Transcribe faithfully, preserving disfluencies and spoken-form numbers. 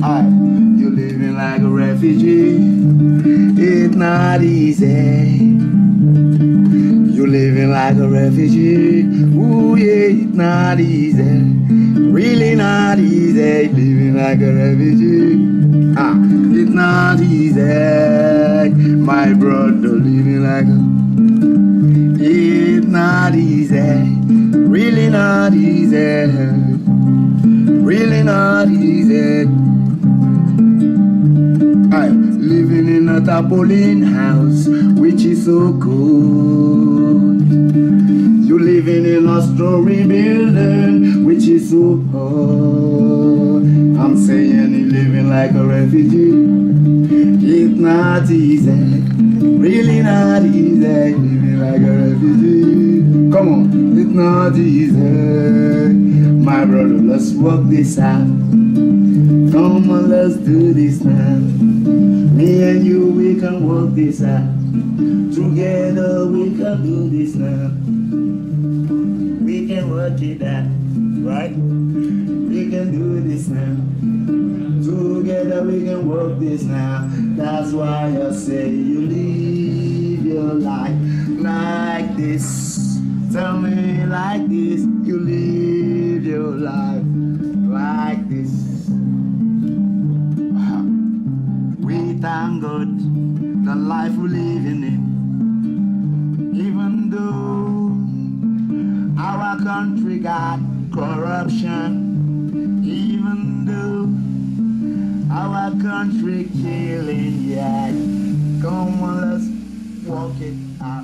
Aye, you living like a refugee. It's not easy. You living like a refugee. Ooh yeah, it's not easy. Really not easy. Living like a refugee. Ah, it's not easy. My brother living like a. It's not easy. Really not easy. Really not easy. I'm living in a tarpaulin house, which is so good. You living in a story building, which is so hard. I'm saying you living like a refugee. It's not easy, really not easy. Living like a refugee. Come on, it's not easy. My brother, let's work this out. Come on, let's do this now. Me and you, we can work this out. Together, we can do this now. We can work it out, right? We can do this now. Together, we can work this now. That's why I say you live your life like this. Tell me like this. You live your life like this. We thank God the life we live in it. Even though our country got corruption, even though our country killing yet, come on, let's walk it out.